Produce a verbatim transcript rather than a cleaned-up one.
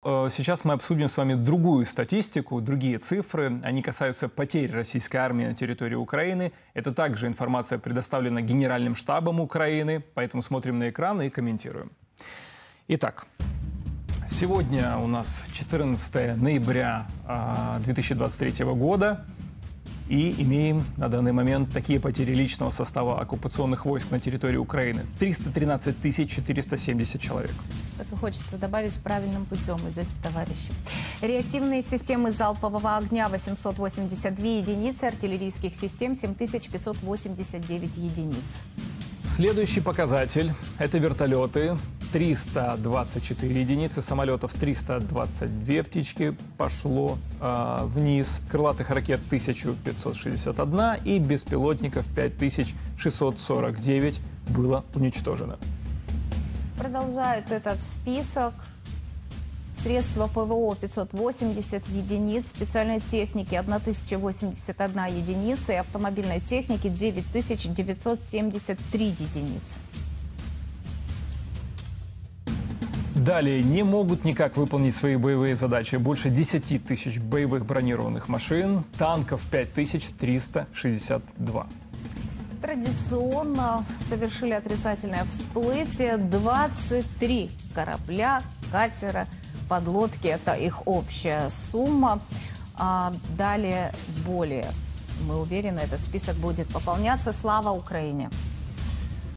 сейчас мы обсудим с вами другую статистику, другие цифры. Они касаются потерь российской армии на территории Украины. Это также информация предоставлена Генеральным штабом Украины, поэтому смотрим на экран и комментируем. Итак, сегодня у нас четырнадцатое ноября две тысячи двадцать третьего года. И имеем на данный момент такие потери личного состава оккупационных войск на территории Украины. триста тринадцать тысяч четыреста семьдесят человек. Так и хочется добавить, правильным путем идете, товарищи. Реактивные системы залпового огня восемьсот восемьдесят две единицы, артиллерийских систем семь тысяч пятьсот восемьдесят девять единиц. Следующий показатель – это вертолеты. триста двадцать четыре единицы, самолетов триста двадцать две птички пошло э, вниз, крылатых ракет тысяча пятьсот шестьдесят одна и беспилотников пять тысяч шестьсот сорок девять было уничтожено. Продолжает этот список. Средства ПВО пятьсот восемьдесят единиц, специальной техники тысяча восемьдесят одна единица и автомобильной техники девять тысяч девятьсот семьдесят три единицы. Далее не могут никак выполнить свои боевые задачи больше десяти тысяч боевых бронированных машин, танков пять тысяч триста шестьдесят два. Традиционно совершили отрицательное всплытие двадцать три корабля, катера, подлодки. Это их общая сумма. А далее более, мы уверены, этот список будет пополняться. Слава Украине!